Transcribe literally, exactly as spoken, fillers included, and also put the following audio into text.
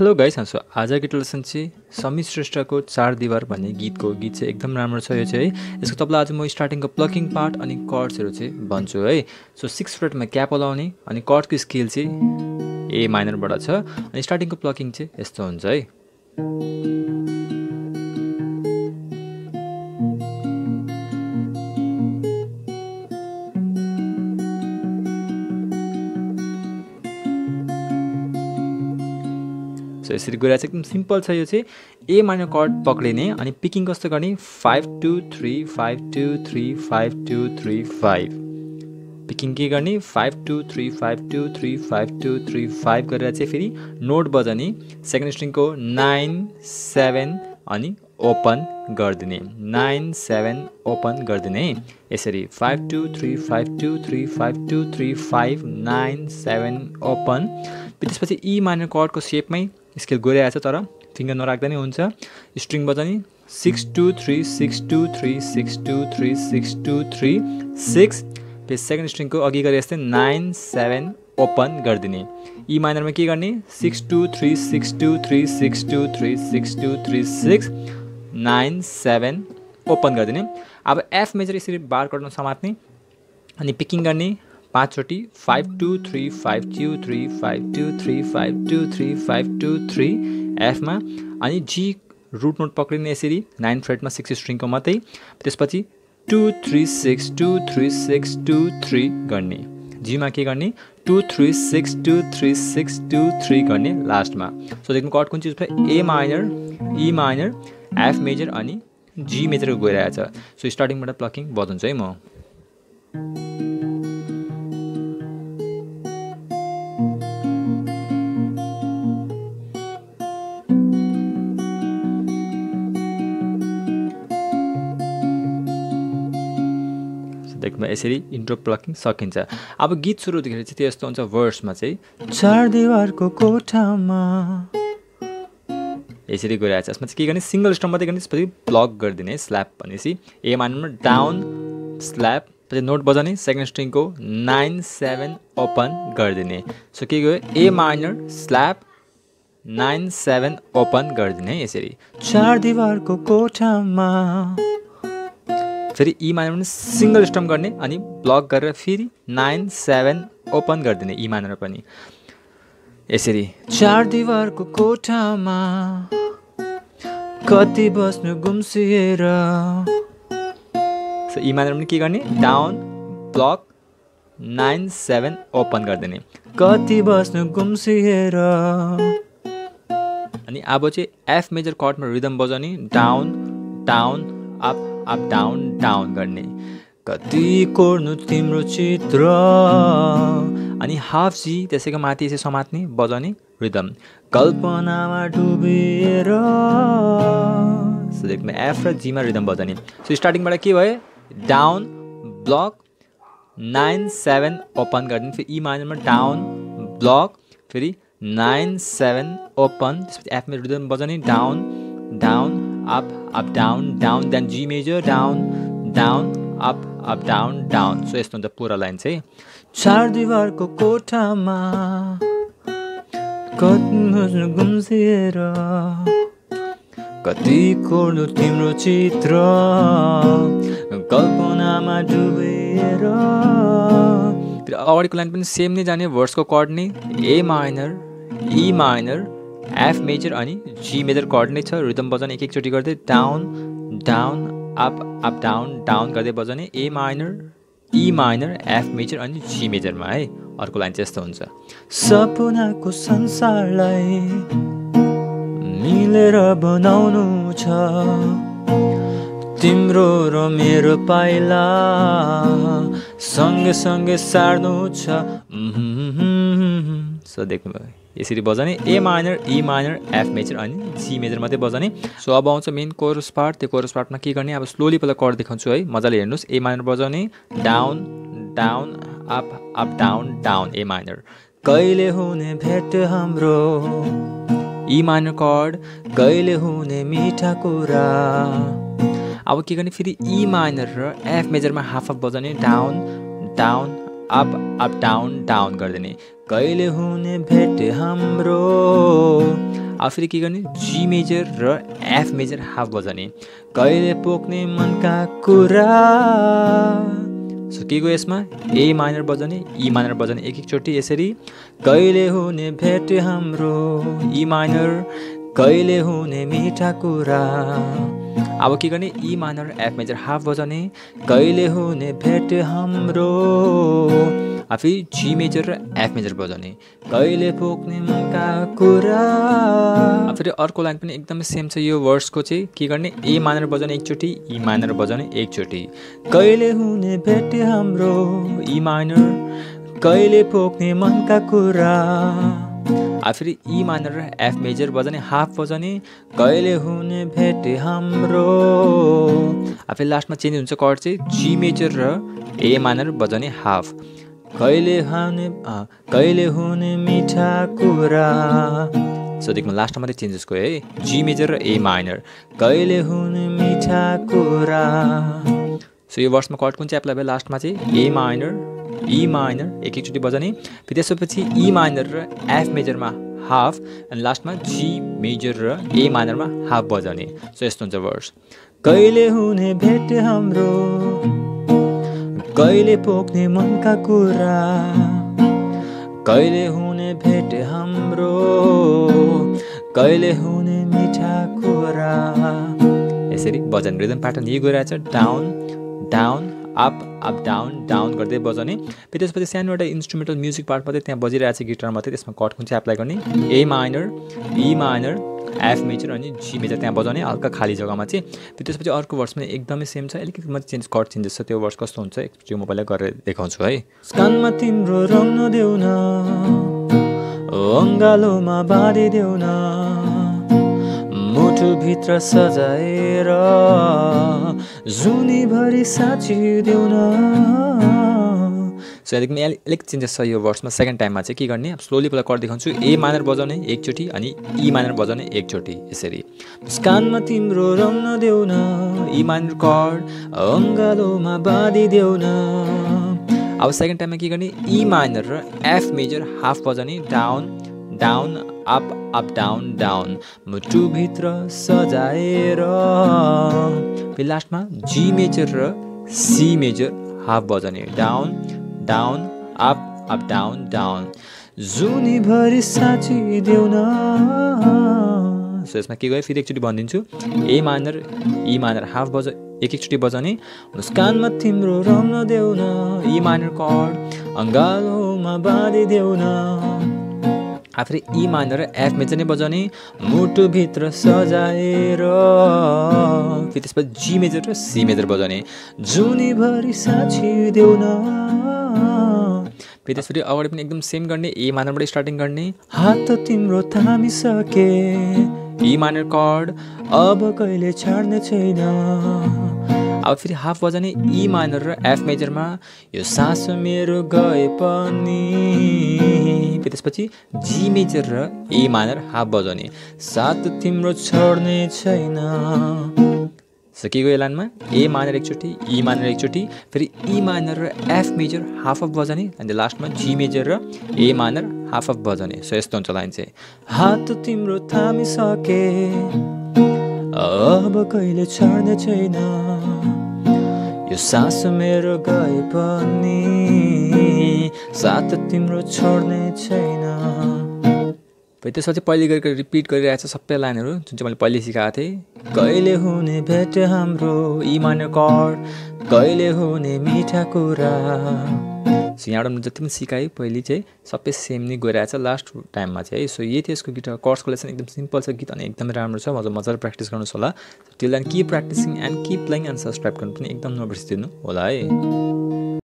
Hello guys, so आजको lesson चाहिँ समीर श्रेष्ठको चार दिवार भन्ने गीतको गीत चाहिँ एकदम राम्रो छ। यो चाहिँ है यसको तबला आज म स्टार्टिङको प्लकिङ पार्ट अनि कर्ड्सहरू चाहिँ भन्छु है। सो सिक्स फ्रेटमा क्याप लाउने अनि कर्डको स्केल चाहिँ ए माइनरबाट छ अनि स्टार्टिङको प्लकिङ चाहिँ यस्तो हुन्छ है। सो यसरी गएर चाहिँ एकदम सिम्पल छ। यो चाहिँ ए माइनर कर्ड पक्रिने अनि पिकिङ कस्तो गर्ने five two three five two three five two three five picking के गर्ने five two three five two three five two three five गरेर चाहिँ फेरि नोट बजाउने सेकेन्ड स्ट्रिङको नाइन सेभेन अनि ओपन गरिदिने नाइन सेभेन ओपन गरिदिने यसरी five two three five two three five two three five nine seven open. त्यसपछि ई माइनर कर्डको सेपमै स्केल गइरहेको छ तर फिङ्गर नराख्दा नै हुन्छ। स्ट्रिङ बजाउने six two three six two three six two three six two three six फेरि second स्ट्रिङको अघि गरे जस्तै नाइन सेभेन ओपन गरिदिने। ई माइनरमा के गर्ने six two three six two three six two three six two three six nine seven open गरिदिने। अब एफ मेजर यसरी बार कर्डमा समात्ने अनि पिकिङ गर्ने पाँचचोटि five two three five two three five two three five two three five two three एफमा अनि G root note पक्रिने यसरी नाइन फ्रेटमा सिक्स स्ट्रिङको मात्रै। त्यसपछि two three six two three six two three गर्ने जीमा के गर्ने two three six two three six two three गर्ने लास्टमा। सो देख्नु कर्ड कुन चिज A minor E minor F major अनि जी मेजरको गइरहेछ। सो स्टार्टिङबाट प्लकिङ बजाउँछु है म। देख्नु यसरी इन्ट्रो प्लकिङ सकिन्छ। अब गीत सुरु हुँदाखेरि चाहिँ त्यस्तो हुन्छ भर्समा चाहिँ चार दिवारको कोठामा यसरी गइरहेछ। यसमा चाहिँ के गर्ने सिङ्गल स्टम मात्रै गर्ने त्यसपछि प्लक गरिदिने स्ल्याप भनेपछि ए माइनरमा डाउन स्ल्याप पछि नोट बजाउने सेकेन्ड स्ट्रिङको नाइन सेभेन ओपन गरिदिने। सो के गयो A minor slap nine seven open गरिदिने यसरी चार दिवारको कोठामा। फेरि ई माइनर पनि सिङ्गल स्टम गर्ने अनि ब्लक गरेर फेरि नाइन सेभेन ओपन गरिदिने ई माइनर पनि यसरी चार दिवारको कोठामा कति बस्नु गुम्सिएर। सो ई माइनर पनि के गर्ने down block nine seven open गरिदिने कति बस्नु गुम्सिएर। अनि अब चाहिँ एफ मेजर कर्डमा रिदम बजाउने down down up up down down गर्ने कति कोर्नु तिम्रो चित्र अनि हाफ जी त्यसैको माथि यसै समात्ने बजाउने रिदम कल्पनामा डुबेर। सो देख्नु एफ र जीमा रिदम बजाउने। सो स्टार्टिङबाट के भयो down block nine seven open गरिदिने फेरि ई माइनरमा डाउन ब्लक फेरि नाइन सेभेन ओपन त्यसपछि एफमा रिदम बजाउने down down up up down down then G major down down up up down down. So यस्तो हुन्छ पुरा लाइन चाहिँ चार दिवारको कोठामा कति गुम्सिएर कति कोर्नु तिम्रो चित्र कल्पनामा डुबेर। अगाडिको लाइन पनि सेम नै जाने भर्सको कर्ड नै A minor E minor F major अनि जी मेजर कर्ड नै छ। रिदम बजाउने एक एकचोटि गर्दै down down up up down down गर्दै बजाउने A minor E minor F major अनि जी मेजरमा है। अर्को लाइन चाहिँ यस्तो हुन्छ सपनाको संसारलाई मिलेर बनाउनु छ तिम्रो र मेरो पाइला सँगै सँगै सार्नु छ। सो देख्नुभयो यसरी बजाउने A minor E minor F major अनि जी मेजर मात्रै बजाउने। सो अब आउँछ मेन कोरस पार्ट। त्यो कोरस पार्टमा के गर्ने अब स्लोली पहिला कर्ड देखाउँछु है मजाले हेर्नुहोस्। ए माइनर बजाउने down down up up down down A minor कहिले हुने भेट हाम्रो ई माइनर कर्ड कहिले हुने मिठा कुरा। अब के गर्ने फेरि ई माइनर र एफ मेजरमा हाफ हाफ बजाउने down down up up down down गरिदिने कहिले हुने भेट हाम्रो अब फेरि के गर्ने जी मेजर र एफ मेजर हाफ बजाउने कहिले पोख्ने मनका कुरा सो के गयो यसमा ए माइनर बजाउने ई माइनर बजाउने एक एकचोटि यसरी कहिले हुने भेट हाम्रो ई माइनर कहिले हुने मिठा कुरा अब के गर्ने E minor F major half बजाउने कहिले हुने भेट हाम्रो आफै जी मेजर र एफ मेजर बजाउने कहिले पोख्ने मनका कुरा फेरि अर्को लाइन पनि एकदमै सेम छ यो वर्सको चाहिँ के गर्ने ए माइनर बजाउने एकचोटि ई माइनर बजाउने एकचोटि कहिले हुने भेट हाम्रो ई माइनर कहिले पोख्ने मनका कुरा अब फेरि ई माइनर र एफ मेजर बजाउने हाफ बजाउने कहिले हुने भेट हाम्रो अब फेरि लास्टमा चेन्ज हुन्छ कर्ड चाहिँ जी मेजर र ए माइनर बजाउने हाफ कहिले हुने कहिले हुने मिठा कुरा सो देख्नु लास्टमा मात्रै चेन्जेस गयो है जी मेजर र ए माइनर कहिले हुने मिठा कुरा सो यो वर्समा कर्ड कुन चाहिँ एप्लाई भयो लास्टमा चाहिँ ए माइनर ई माइनर एक एकचोटि बजाउने फेरि त्यसपछि ई माइनर र एफ मेजरमा हाफ अनि लास्टमा जी मेजर र ए माइनरमा हाफ बजाउने सो यस्तो हुन्छ वर्स कहिले हुने भेट हाम्रो कहिले पोख्ने मनका कुरा कहिले हुने भेट हाम्रो कहिले हुने मिठा कुरा यसरी बजाउने रिदम प्याटर्न यही गइरहेछ down down up up down down गर्दै बजाउने फेरि त्यसपछि सानो एउटा इन्स्ट्रुमेन्टल म्युजिक पार्ट मात्रै त्यहाँ बजिरहेको छ गिटार मात्रै त्यसमा कर्ड कुन चाहिँ एप्लाई गर्ने A minor E minor F major अनि जी मेजर त्यहाँ बजाउने हल्का खाली जग्गामा चाहिँ फेरि त्यसपछि अर्को वर्स पनि एकदमै सेम छ अलिकति मात्रै चेन्ज कर्ड चेन्जेस छ त्यो वर्स कस्तो हुन्छ त्यो म पहिला गरेर देखाउँछु है कानमा तिम्रो रङ नदेऊ न अङ्गालोमा बाँधिदेऊ न मुटुभित्र सजाएर जुनीभरि साँचिदेऊ न सो यहाँदेखि अलिक चेन्जेस छ यो वर्समा सेकेन्ड टाइममा चाहिँ के गर्ने अब स्लोली पहिला कर्ड देखाउँछु ए माइनर बजाउने एकचोटि अनि ई माइनर बजाउने एकचोटि यसरी कानमा तिम्रो रङ नदेऊ न ई माइनर कर्ड अङ्गालोमा बाँधिदेऊ न अब सेकेन्ड टाइममा के गर्ने ई माइनर र एफ मेजर हाफ बजाउने down down up up down down मुटुभित्र सजाएर फेरि लास्टमा जी मेजर र सी मेजर हाफ बजाउने down down up up down down जुनीभरि साँचिदेऊ न सो यसमा के गयो फेरि एकचोटि भनिदिन्छु A minor E minor half बजा एक एकचोटि बजाउने कानमा तिम्रो रङ नदेऊ न ई माइनर कर्ड अङ्गालोमा बाँधिदेऊ न आफै ई माइनर र एफ मेजर नै बजाउने मुटुभित्र सजाएर फेरि त्यसपछि जी मेजर र सी मेजर बजाउने जुनीभरि साँचिदेऊ न फेरि त्यसपछि अगाडि पनि एकदम सेम गर्ने ए माइनरबाट स्टार्टिङ गर्ने हात तिम्रो थामिसके ई माइनर कर्ड अब कहिले छाड्ने छैन अब फेरि हाफ बजाउने ई माइनर र एफ मेजरमा यो सास मेरो गए पनि फेरि त्यसपछि जी मेजर र ए माइनर हाफ बजाउने साथ तिम्रो छोड्ने छैन सो के गयो लाइनमा ए माइनर एकचोटि ई माइनर एकचोटि फेरि ई माइनर र एफ मेजर हाफ अफ बजाउने अनि लास्टमा जी मेजर र ए माइनर हाफ अफ बजाउने सो यस्तो हुन्छ लाइन चाहिँ हात तिम्रो थामिसके अब कहिले छाड्ने छैन यो सास मेरो गए पनि साथ तिम्रो छोड्ने छैन फेरि त्यसपछि पहिले गरेर रिपिट गरिरहेको छ सबै लाइनहरू जुन चाहिँ मैले पहिले सिकाएको थिएँ कहिले हुने भेट हाम्रो ई माइनर कर्ड कहिले हुने मिठा कुरा सो यहाँबाट जति पनि सिकाएँ पहिले चाहिँ सबै सेम नै गइरहेको छ लास्ट टाइममा चाहिँ है सो यही थियो यसको गिटार कर्ड्सको लेसन एकदम सिम्पल छ गीत अनि एकदमै राम्रो छ मजा मजाले प्र्याक्टिस गर्नुहोस् होला till then keep practising and keep playing and subscribe गर्नु पनि एकदम नबिर्सिदिनु होला है।